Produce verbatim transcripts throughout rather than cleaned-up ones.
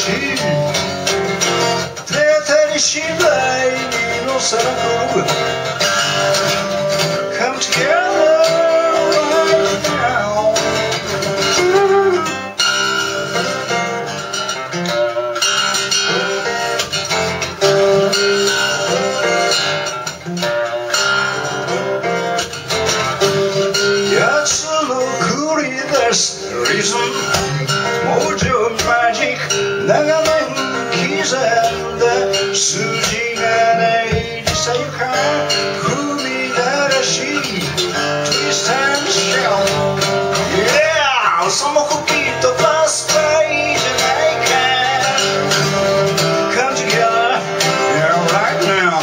手当たり次第にのさらく Come together right now. Yes, look, there's a reason. Mojo magic, 長年刻んだ筋がないさゆか踏み出し Twist and shout. Yeah, その吹き飛ばす場合じゃないか Come together, yeah, right now.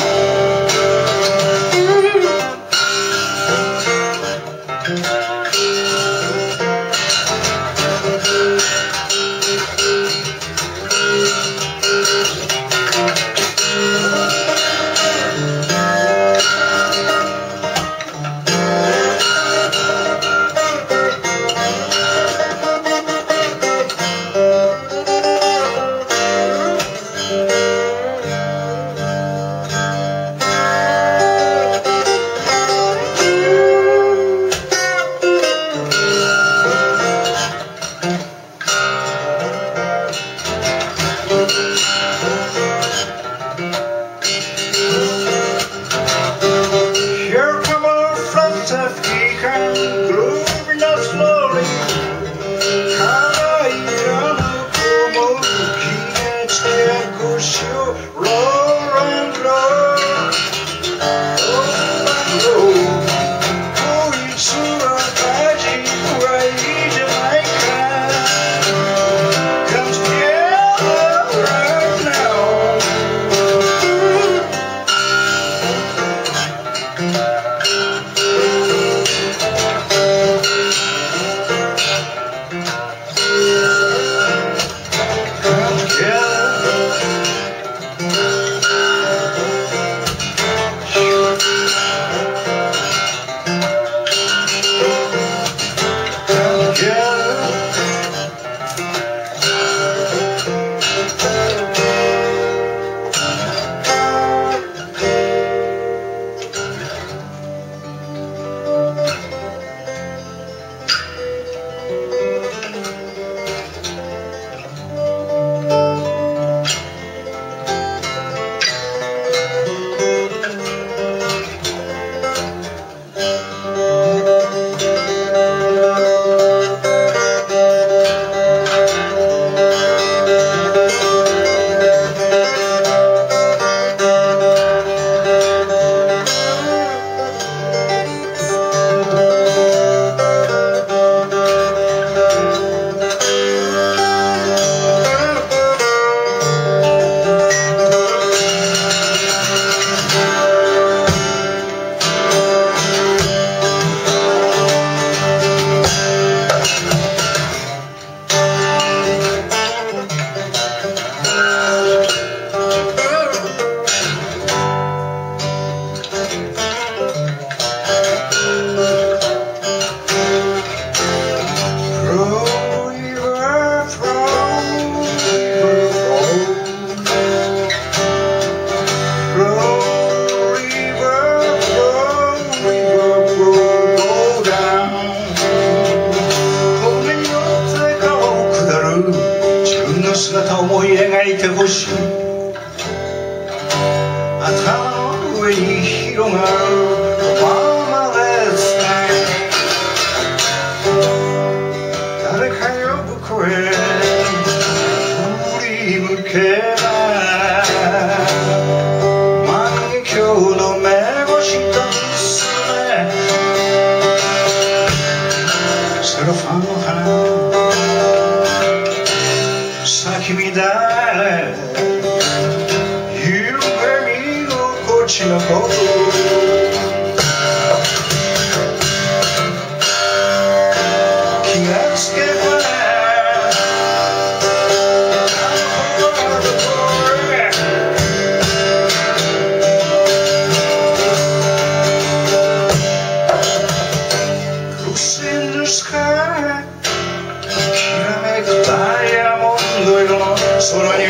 Sky きらめくダイヤモンド色の空に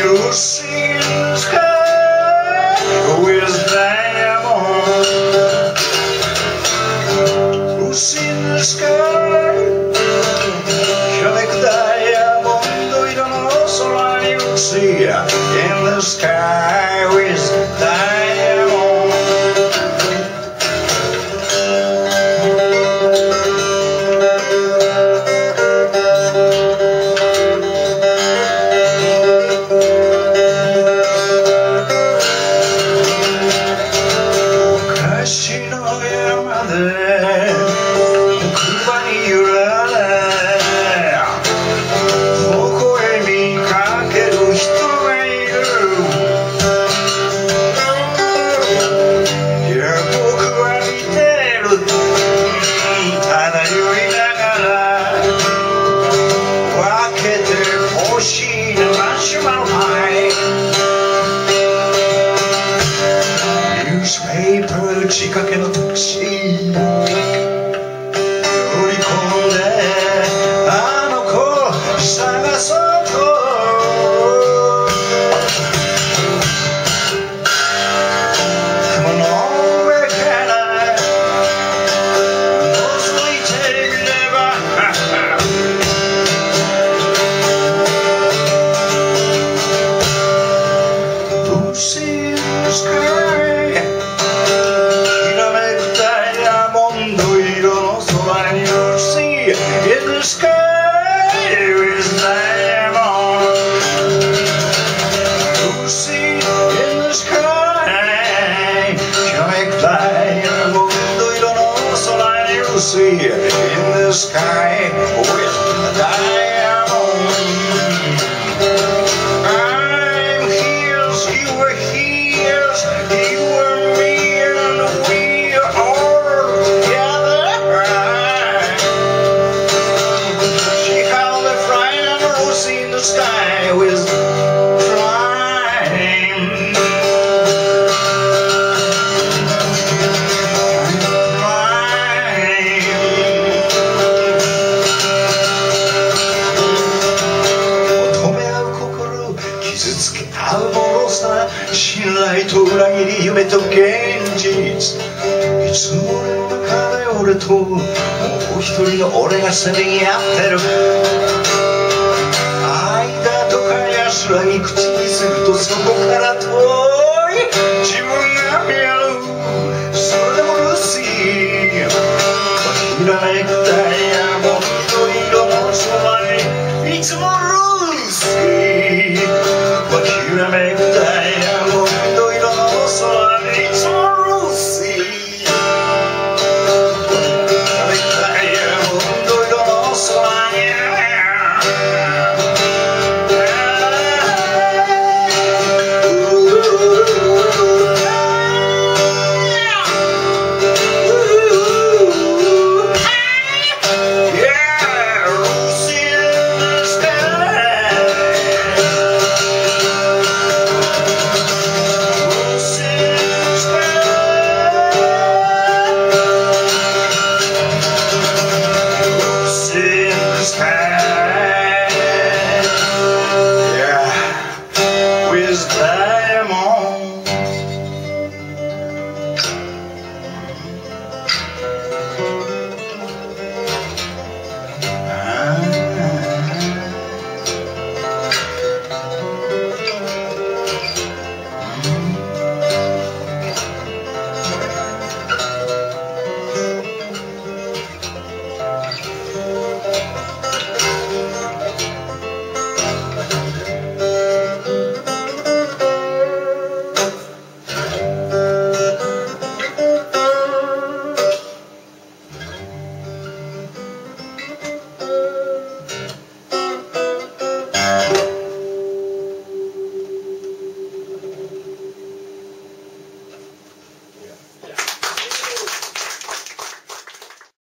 欲しいなマシュマロパイニュースペーパー仕掛けのタクシー乗り込んであの子探そうと雲の上から覗いてみればLucy in the sky きらめくダイヤモンド色の空に Lucy in the sky with diamond Lucy in the sky きらめくダイヤモンド色の空に Lucy in the sky with diamond I'm heels, you are heels, you are me and we are all together She held a fright and rose in the sky with prime求め合う心傷つけ合うものさ信頼と裏切り夢と現実いつも俺の中で俺ともう一人の俺がせめぎ合ってる愛だとか安らぎ口にするとそこから